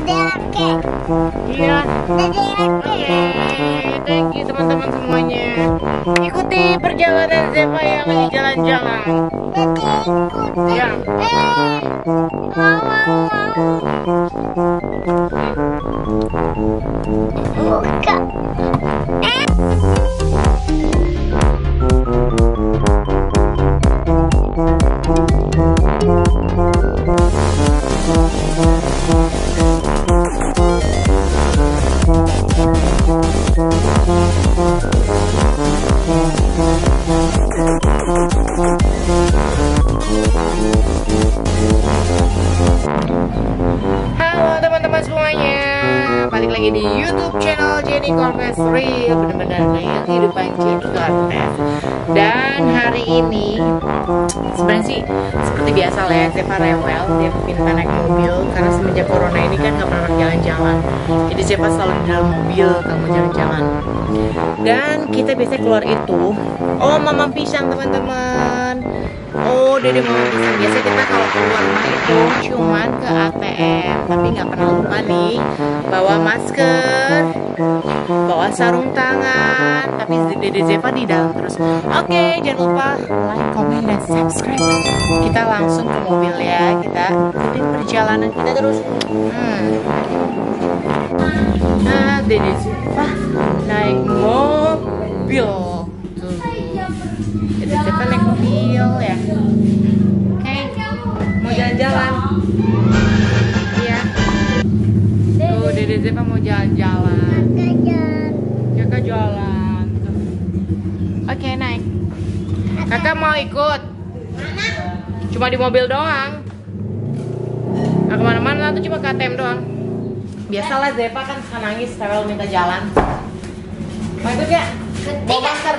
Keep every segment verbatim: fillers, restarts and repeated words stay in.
Iya. Oke, thank you teman-teman semuanya. Ikuti perjalanan Zefa yang lagi jalan-jalan. Ya. Halo teman-teman semuanya, balik lagi di YouTube channel Jenny Cortez Real, benar-benar kayak kehidupan Jenny Cortez. Dan hari ini sebenarnya sih seperti biasa lah ya, Zefa rewel, dia pinta naik mobil karena semenjak corona ini kan nggak pernah jalan-jalan. Jadi Zefa selalu di dalam mobil kamu jalan-jalan. Dan kita biasanya keluar itu, oh mama pisang teman-teman. Oh, dede mau pisang. Biasanya kita kalau keluar rumah itu cuman ke A T M, tapi nggak pernah lupa nih bawa masker, bawa sarung tangan. Tapi dede Zefa di dalam terus. Oke, jangan lupa like, comment, dan subscribe. Kita langsung ke mobil ya. Kita ikutin perjalanan kita terus. Hmm. Nah, dede Zefa naik mobil. Dede Zefa naik mobil ya. Oke, mau jalan-jalan. Iya. Tuh, dede Zefa mau jalan-jalan. Kakak jalan. Oke, naik. Kakak mau ikut? Cuma di mobil doang. Nggak kemana-mana, tuh cuma ke A T M doang. Biasalah Zefa kan suka nangis kalau minta jalan. Mau ikut ya? Bawa masker.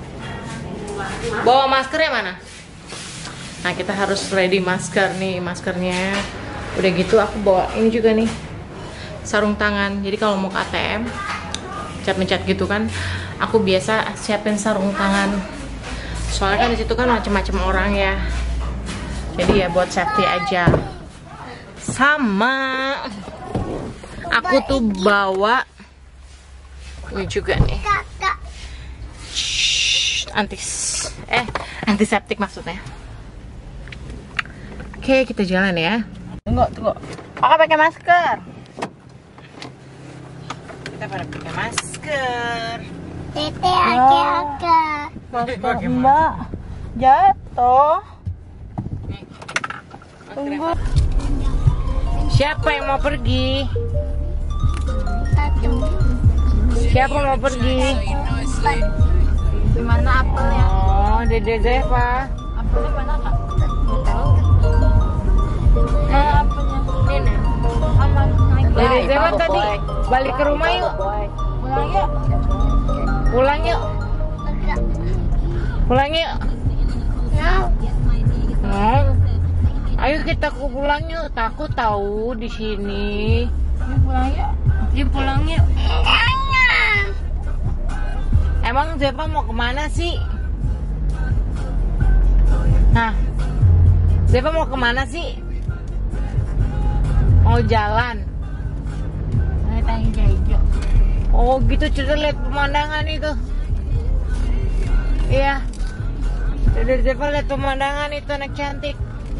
Bawa maskernya mana? Nah, kita harus ready masker nih, maskernya. Udah gitu aku bawa ini juga nih, sarung tangan. Jadi kalau mau ke A T M, cat-mencat gitu kan, aku biasa siapin sarung tangan. Soalnya kan di situ kan macam-macam orang ya. Jadi ya buat safety aja. Sama aku tuh bawa ini juga nih. Shhh, antis eh antiseptik maksudnya. Oke, kita jalan ya. Tunggu, tunggu. Kakak pakai masker. Kita pada pakai masker. Tete ake-ake. Masker Mbak jatuh. Nih. Tunggu. Siapa yang mau pergi? Satu. Siapa mau pergi? Di mana apelnya? Oh, dede Zefa. Apelnya mana kak? Nggak tahu. Mana apelnya? Ini. Aman. Dede Zefa tadi balik ke rumah yuk. Pulang yuk. Pulang yuk. Pulang yuk. Ya. Hmm. Ayo kita ke pulang yuk. Takut tahu di sini. Yuk pulang yuk. Yuk pulang yuk. Emang Zefa mau kemana sih? Nah, Zefa mau kemana sih? Mau jalan? Naik tangga hijau. Oh gitu, cerita lihat pemandangan itu. Iya. Dari Zefa lihat pemandangan itu, anak cantik.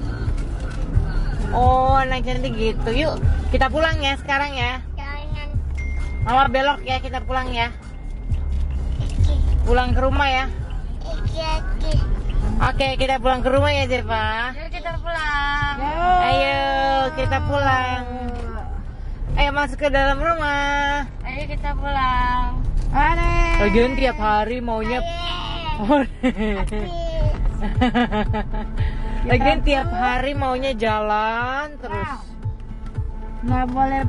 Oh, anak cantik gitu. Yuk, kita pulang ya sekarang ya. Jangan. Mama belok ya, kita pulang ya. Pulang ke rumah ya. Iki-iki. Oke, kita pulang ke rumah ya Zefa. Yuk kita pulang. Ayo, kita pulang. Ayo masuk ke dalam rumah. Ayo kita pulang. Ayo. Lagian tiap hari maunya. Lagian tiap hari maunya jalan terus. Nggak boleh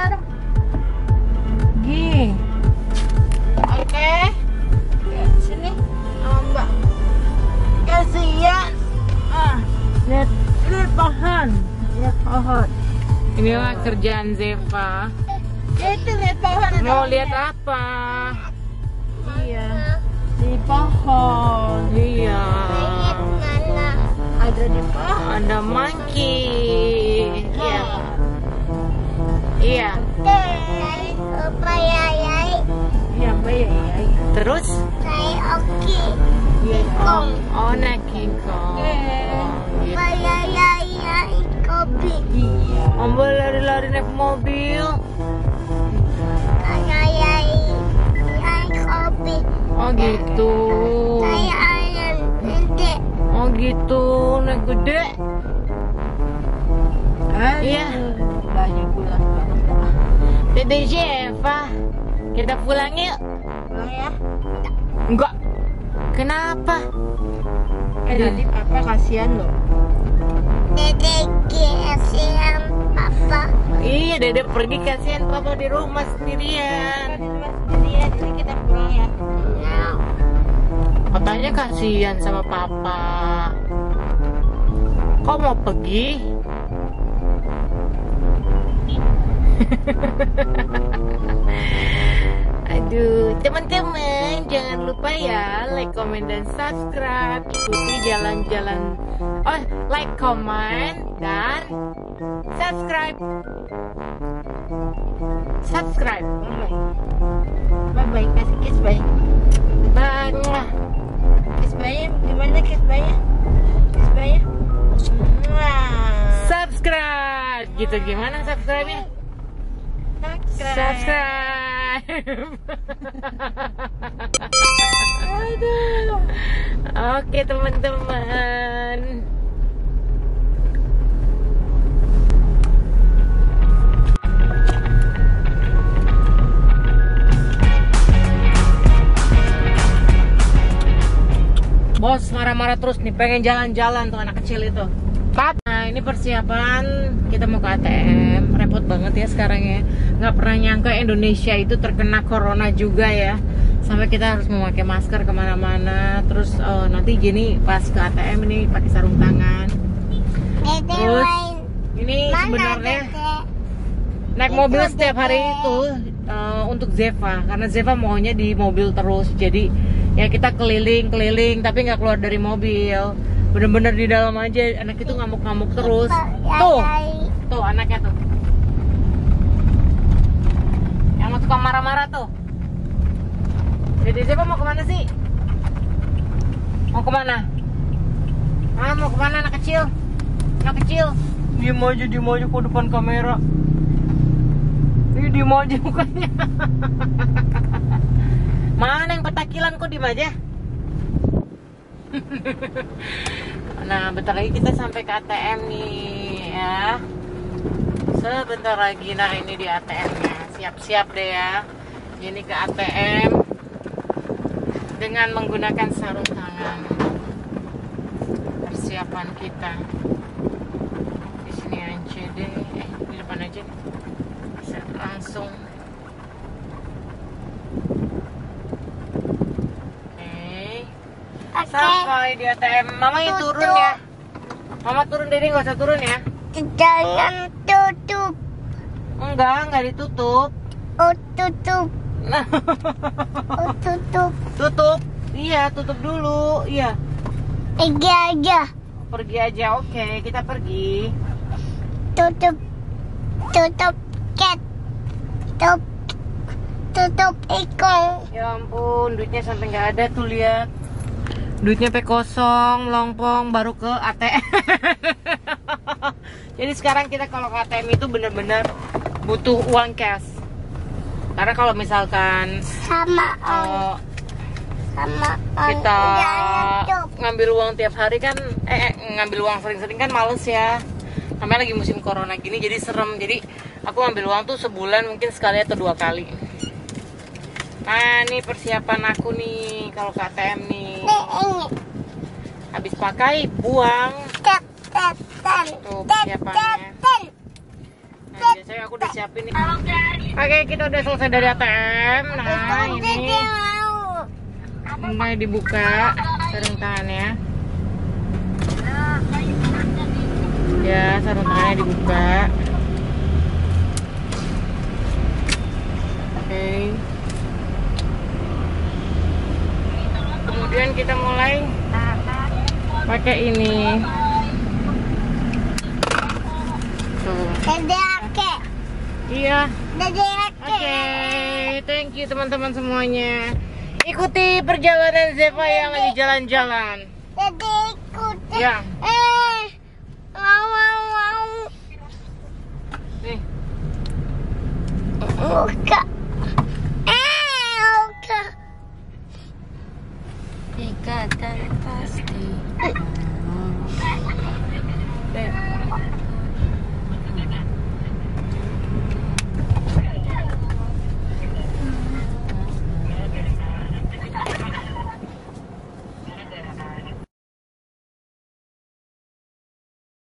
pergi. Oke. Sini sama Mbak. Kasihan. Ah, lihat lihat pohon. Lihat pohon. Inilah kerjaan Zefa. Itu lihat pohon. ada Mau pohonnya. lihat apa? Iya. Di pohon. Iya. Mana? Ada di pohon. Ada monkey. Iya. Iya. Terus? Naik oke. Oh, oh naik King Kong. Gitu. Naik kopi. Om boleh lari-lari naik mobil. Naik kopi. Oh gitu. Naik ayam gede. Oh gitu, naik gede. Iya. Lagi pulang. Dede Jeva, kita pulang yuk. Pulang ya. Enggak. Kenapa? Eh nanti papa kasihan loh. Dede kasihan papa. Iya, Dede pergi kasihan papa di rumah sendirian. Di rumah sendirian, jadi kita pulang ya. Katanya kasihan sama papa. Kok mau pergi? Aduh, teman-teman, jangan lupa ya like, comment, dan subscribe. Ikuti jalan-jalan. Oh, like, comment, dan subscribe. Subscribe. Bye bye, kasih kiss bye. Bye. Kiss bye, gimana kiss bye? Kiss bye. Subscribe. Gitu gimana subscribe-nya? Subscribe. Aduh. Oke teman-teman. Bos marah-marah terus nih, pengen jalan-jalan tuh anak kecil itu. Pap. Nah ini persiapan kita mau ke A T M. Repot banget ya sekarang ya. Nggak pernah nyangka Indonesia itu terkena corona juga ya. Sampai kita harus memakai masker kemana-mana. Terus oh, nanti gini pas ke A T M ini pakai sarung tangan. Dede Terus main. ini Mana sebenarnya Dede? naik Itu mobil setiap hari Dede. itu uh, untuk Zeva, karena Zeva maunya di mobil terus. Jadi ya kita keliling-keliling tapi nggak keluar dari mobil. Bener-bener di dalam aja, anak itu ngamuk-ngamuk terus. Ya, Tuh, ya. tuh anaknya tuh. Yang suka marah-marah tuh. Jadi siapa mau kemana sih? Mau kemana? Ah, mau kemana anak kecil? Anak kecil. Diem aja, diem aja ke depan kamera. Ih, diem aja mukanya. Mana yang petakilan kok diem aja? Nah, bentar lagi kita sampai ke A T M nih ya. Sebentar lagi, nah ini di A T M-nya. Siap-siap deh ya. Ini ke A T M dengan menggunakan sarung tangan. Persiapan kita. Di sini aja deh. Eh, di depan aja deh. Bisa langsung. Sampai di A T M. Mama yang turun ya. Mama turun, Dede nggak usah turun ya. Jangan tutup. Enggak, enggak ditutup. Oh tutup. Oh tutup. Tutup. Iya, tutup dulu. Iya. Pergi aja. Pergi aja. Oke, kita pergi. Tutup. Tutup cat. Tutup. Tutup ikon. Ya ampun, duitnya sampai nggak ada tuh, lihat. Duitnya pe kosong, melompong, baru ke A T M. Jadi sekarang kita kalau ke A T M itu benar-benar butuh uang cash. Karena kalau misalkan Sama on. uh, Sama on. kita Jangan tutup. ngambil uang tiap hari kan, eh, eh ngambil uang sering-sering kan males ya. Namanya lagi musim corona gini, jadi serem. Jadi aku ngambil uang tuh sebulan mungkin sekali atau dua kali. Nah, ini persiapan aku nih kalau ke A T M nih. Nih ini. Habis pakai, buang. Tet tet tet. Tuh Tet persiapannya. tet. Nah, biasanya aku udah siapin nih. Oke, kita udah selesai dari A T M. Nah, ini Dede mau. mulai dibuka sarung tangannya. Ya, sarung tangannya dibuka. Oke. Kemudian kita mulai pakai ini. Tuh. Dede ake. Iya. Dede ake. Oke, thank you teman-teman semuanya. Ikuti perjalanan Zeva yang lagi jalan-jalan. Jadi ikut. Ya. Eh, mau mau mau. Nih. Oka. Eh, oka. Ikatan pasti. Nih.